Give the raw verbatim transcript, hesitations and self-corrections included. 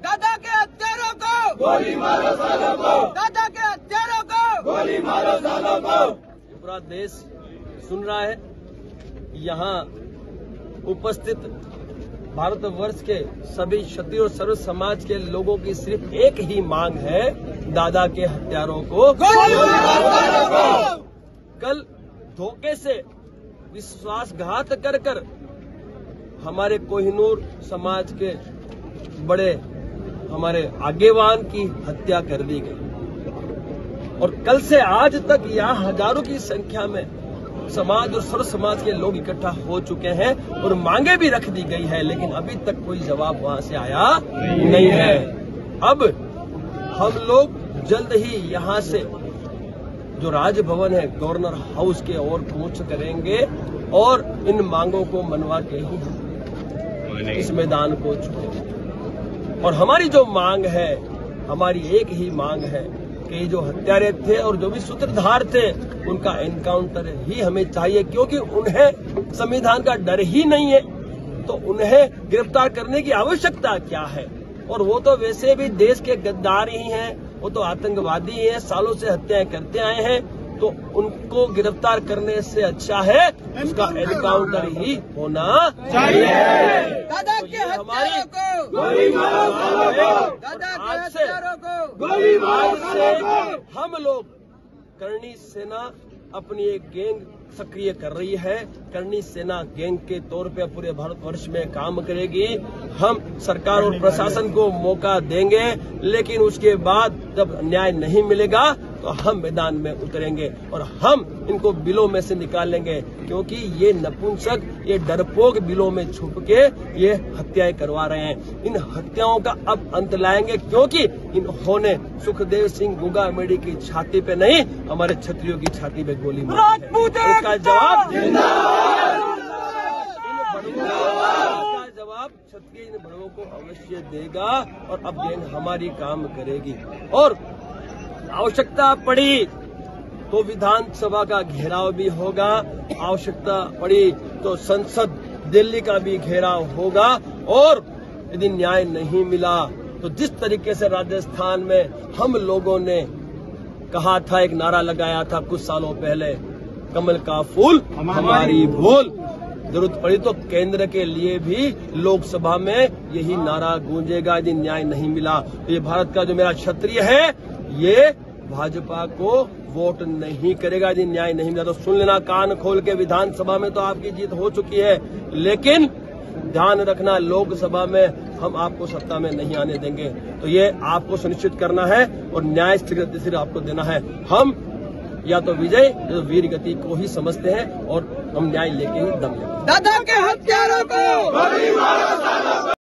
दादा के हत्यारों को गोली मारो सालों को, दादा के हत्यारों को गोली मारो सालों को। पूरा देश सुन रहा है। यहाँ उपस्थित भारतवर्ष के सभी क्षत्रिय और सर्व समाज के लोगों की सिर्फ एक ही मांग है, दादा के हत्यारों को गोली मारो सालों को। कल धोखे से विश्वासघात कर कर हमारे कोहिनूर समाज के बड़े हमारे आगेवान की हत्या कर दी गई और कल से आज तक यहाँ हजारों की संख्या में समाज और सर्व समाज के लोग इकट्ठा हो चुके हैं और मांगे भी रख दी गई है, लेकिन अभी तक कोई जवाब वहां से आया नहीं है। अब हम लोग जल्द ही यहां से जो राजभवन है गवर्नर हाउस के ओर कूच करेंगे और इन मांगों को मनवा के ही इस मैदान को छोड़ेंगे। और हमारी जो मांग है, हमारी एक ही मांग है कि जो हत्यारे थे और जो भी सूत्रधार थे उनका एनकाउंटर ही हमें चाहिए, क्योंकि उन्हें संविधान का डर ही नहीं है तो उन्हें गिरफ्तार करने की आवश्यकता क्या है। और वो तो वैसे भी देश के गद्दार ही हैं, वो तो आतंकवादी हैं, सालों से हत्याएं करते आए हैं, तो उनको गिरफ्तार करने से अच्छा है उसका एनकाउंटर ही होना चाहिए। दादा के हत्यारों को गोली मारो सालों को, दादा के आज से हत्यारों को गोली मारो आज सालों से को। हम लोग करणी सेना अपनी एक गैंग सक्रिय कर रही है। करणी सेना गैंग के तौर पे पूरे भारतवर्ष में काम करेगी। हम सरकार और प्रशासन को मौका देंगे, लेकिन उसके बाद जब न्याय नहीं मिलेगा तो हम मैदान में उतरेंगे और हम इनको बिलों में से निकालेंगे, क्योंकि ये नपुंसक, ये डरपोक बिलों में छुप के ये हत्याएं करवा रहे हैं। इन हत्याओं का अब अंत लाएंगे, क्योंकि इन्होंने सुखदेव सिंह गुगामेडी की छाती पे नहीं, हमारे क्षत्रियों की छाती पे गोली मारी है। इसका जवाब इसका जवाब क्षत्रिय इन बड़ों को अवश्य देगा और अब गैंग हमारी काम करेगी। और आवश्यकता पड़ी तो विधानसभा का घेराव भी होगा, आवश्यकता पड़ी तो संसद दिल्ली का भी घेराव होगा। और यदि न्याय नहीं मिला तो जिस तरीके से राजस्थान में हम लोगों ने कहा था, एक नारा लगाया था कुछ सालों पहले, कमल का फूल हमारी भूल, जरूरत पड़ी तो केंद्र के लिए भी लोकसभा में यही नारा गूंजेगा यदि न्याय नहीं मिला। तो ये भारत का जो मेरा क्षत्रिय है ये भाजपा को वोट नहीं करेगा यदि न्याय नहीं मिला। तो सुन लेना कान खोल के, विधानसभा में तो आपकी जीत हो चुकी है, लेकिन ध्यान रखना लोकसभा में हम आपको सत्ता में नहीं आने देंगे। तो ये आपको सुनिश्चित करना है और न्याय सिर्फ आपको देना है। हम या तो विजय या तो वीर गति को ही समझते हैं और हम न्याय लेके ही दम लेंगे। दादा के हत्यारों को गोली मारो सालों को।